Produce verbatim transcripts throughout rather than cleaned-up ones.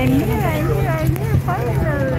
I'm here, I'm here, I'm here, finally.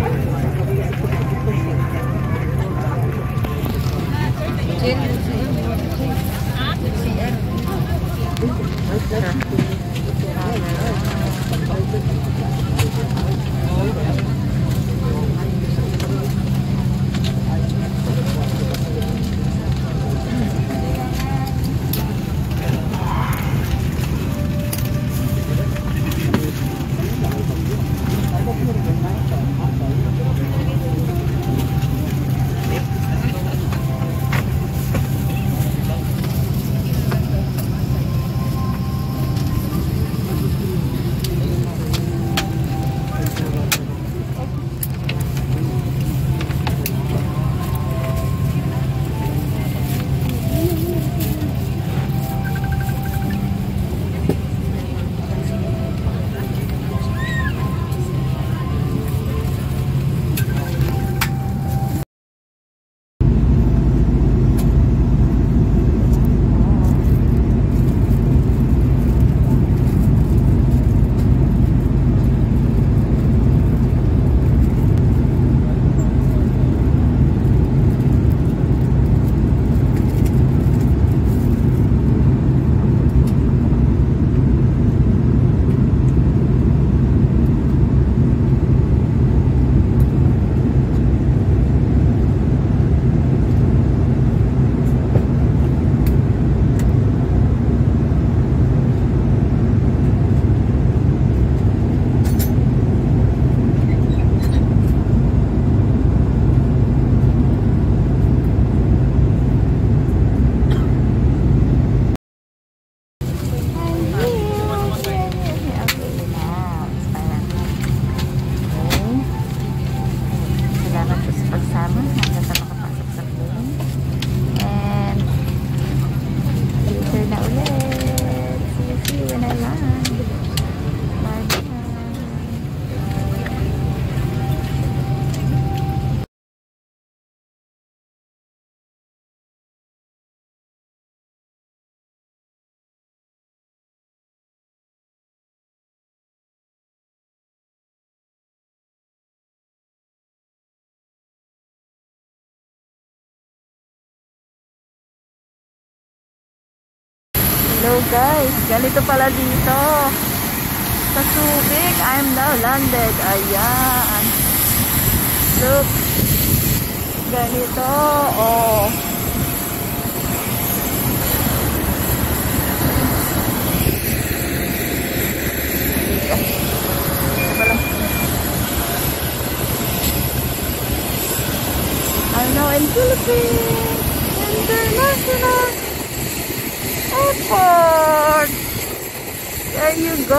Hello guys, ganito pala dito sa Subic. I'm now landed. Ayan, look, ganito. Oh, I'm now in Philippines International Airport. There you go.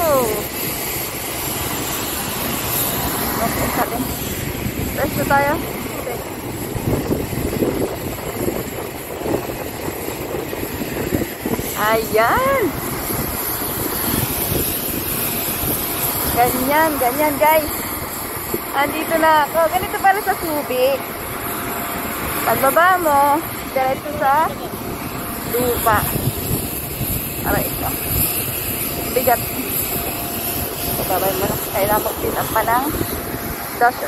Okay, sa atin. Rest na tayo. Okay. Ayan. Ganyan, ganyan guys. Andito na ako. Ganito pala sa Subic. Pagbaba mo, diretso sa lupa. Aray ito. Bigat. Pagkabay mo na. Kailangan mag-pick up pa ng dash.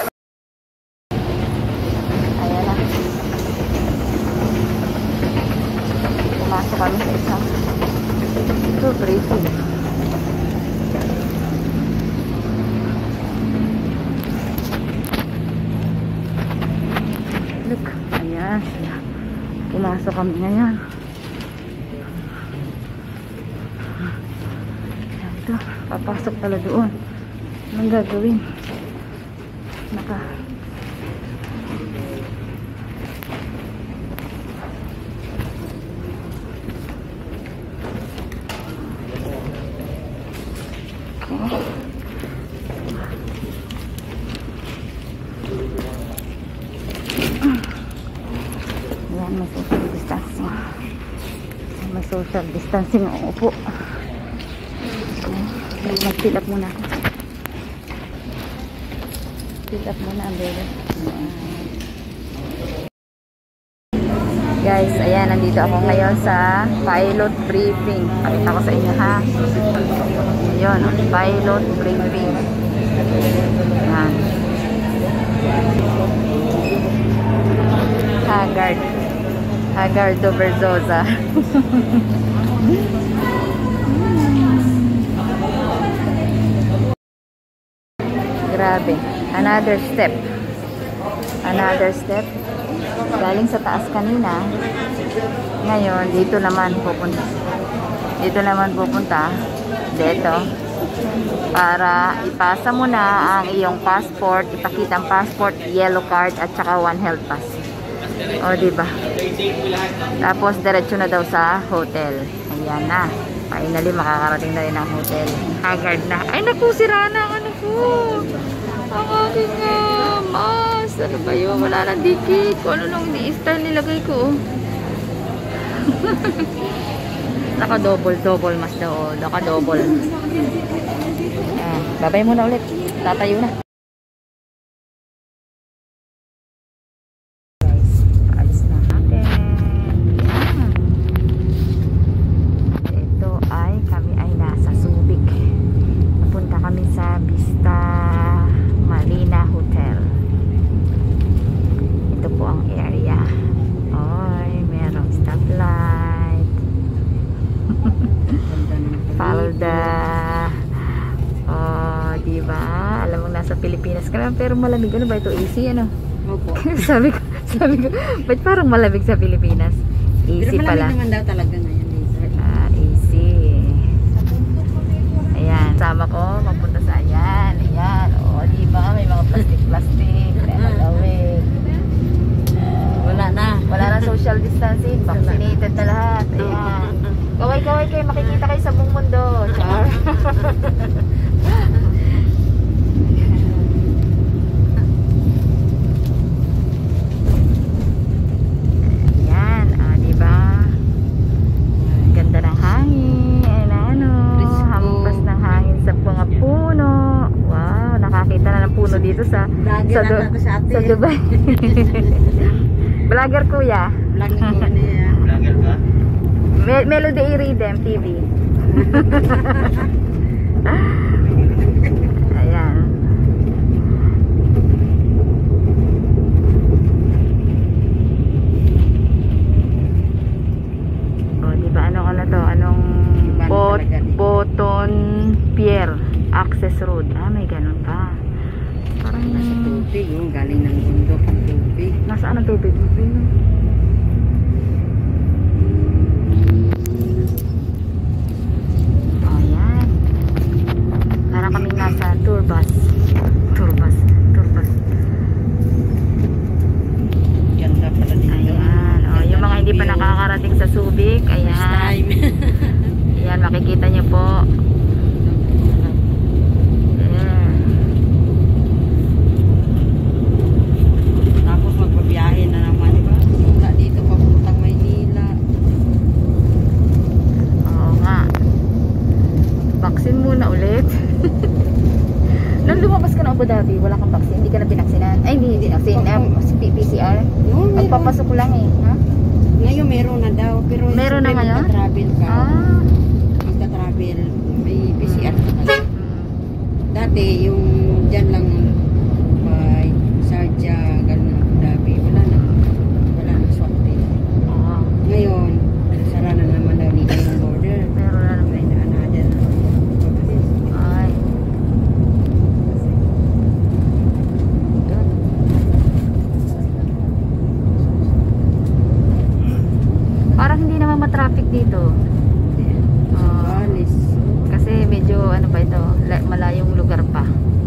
Ayan na. Pumasok kami sa isang tour briefing. Look. Ayan. Pumasok kami ngayon. Ito, papasok pala doon. Anong gagawin? Naka okay. Ayan, may social distancing. May social distancing. Opo. Mag-fill up muna ako. Fill up muna ang bebe. Guys, ayan, nandito ako ngayon sa pilot briefing. Pakita ko sa inyo ha. Ayun, pilot briefing. Yan. Haggard. Haggard do Verzosa. Grabe. Another step. Another step. Galing sa taas kanina. Ngayon, dito naman pupunta. Dito naman pupunta. Dito. Para ipasa mo na ang iyong passport. Ipakita ang passport, yellow card, at saka one health pass. O, diba? Tapos, diretso na daw sa hotel. Ayan na. Finally, makakarating na rin ang hotel. Haggard na. Ay, naku, sira na ang ano ko. Ang aking uh, mas. Ano ba yun? Wala nang dikit. Kung ano nung ni-style nilagay ko. Naka-double, double mas daw. Naka-double. Ah, babay muna ulit. Tatayo na. Alis na natin. Ito ay, kami ay nasa Subic. Napunta kami sa Vista Marina Hotel. Ito po ang area. Oy, merong stoplight. Follow the oh, diba? Alam mo nasa Pilipinas ka naman, pero malamig. Ano ba ito? A C, ano? Opo. sabi ko, sabi ko, ba't parang malamig sa Pilipinas? A C pero pala. Pero malamig naman daw talaga na yan. Ah, A C. Ayan, sama ko, mapunta sa ayan. Ayan, o, diba? May mga plastic-plastic. Kaya magawin. Wala na. Wala na social distancing. Vaccinated na lahat. Ayan. Kaway-kaway kayo, makikita kayo sa buong mundo. Char. Yan, ah, diba? Ganda ng hangin. Ayan, ano, hampas ng hangin sa mga puno. Wow, nakakita na ng puno dito sa sa, du sa Dubai. Vlogger kuya. Vlogger ko niya. Vlogger ka? Me Melody Rhythm T V. Ayan. O, diba anong ano to? Anong Bot Boton Pier Access Road. Ah, may ganun pa. Parang Nasa tubig, yung galing ng bundok ang tubig. nasaan ang tubig? Kaming nasa tour bus. Tour bus. Tour bus. Ganda pala dito. Ayan. O, yung mga hindi pa nakakarating sa Subic. Ayan. Ayan, makikita nyo po. Ayan. Tapos magbabiyahe na naman, diba? Mula dito papuntang Maynila. Oo nga. Vaccine muna ulit. Nung lumabas ka ng Abu Dhabi, wala kang vaccine, hindi ka na pinaksinan. Ay, hindi, hindi vaccine. Uh, P C R. No, Magpapasok ko lang eh. Ha? Ngayon meron na daw. Pero Meron na ngayon? magta-travel ka. Ah. Magta-travel. May P C R ka. Mm. Dati, yung dyan lang by Sharjah, gano'n Abu Dhabi. Wala na. Wala na swap din. Oo. Ngayon, sara na naman daw nila yung border. Pero na naman. May na-another. Ay. Parang hindi naman matraffic dito. Ah, Alis. kasi medyo ano pa ito, la- malayong lugar pa.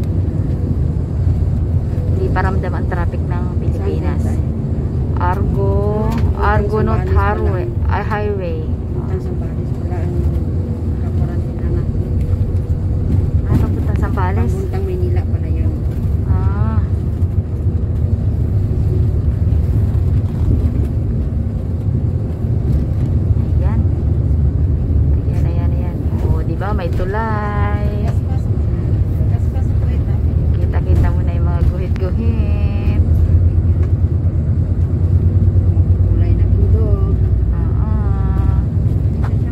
Hindi pa ramdam ang traffic ng Pilipinas. Argo, Argonaut Highway, ay highway. Punta sa Balis. Wala ang kaparantin na. Ano papunta sa Sambales? Papuntang Maynila pala yun. Ah. Ayan. Ayan, ayan, ayan. O, diba? May tulay. Kita-kita mo na yung mga guhit-guhit. Kulay na bundok. Oo.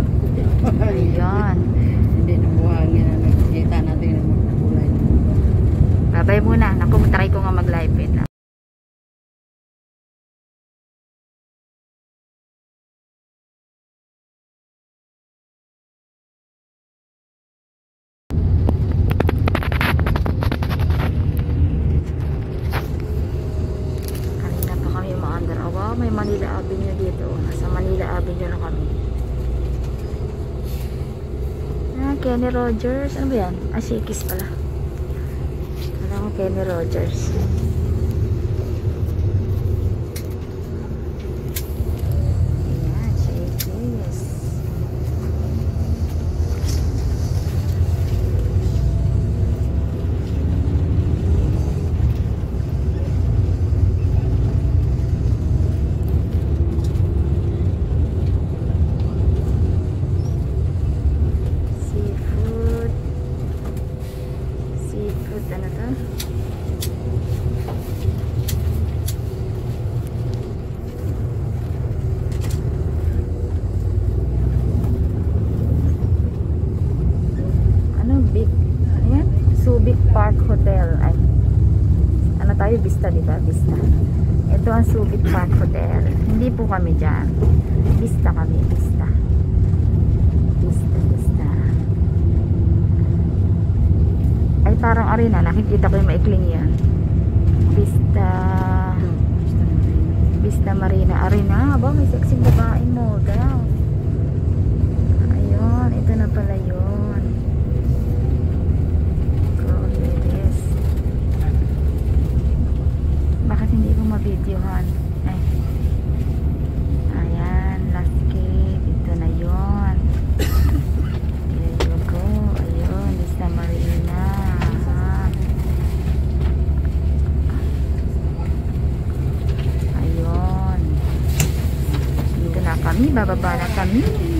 Ayan. Hindi na buhangin na nakikita natin na magkulay na bundok. Kenny Rogers. Ano ba yan? Ah, Shakey's pala. Alam ko Kenny Rogers. Ayan, Shakey's. Ano to? Ano? Big, ano yan? Subic Park Hotel. Ay, ano tayo? Vista, diba? Vista. Ito ang Subic Park Hotel. Hindi po kami dyan. Vista kami. Vista. Vista, Vista. Ay, parang arena. Nakikita ko yung maikling yan. Vista. Vista Marina. Arena. Aba, may sexy babae mo. Daw. Ayun. Ito na pala yun. Girl, it is. Bakit hindi ko ma-videohan? Ay. Ayan. Last cave. Ito na yun. There you go. Ayun. Vista Marina. Kami, bababa na kami.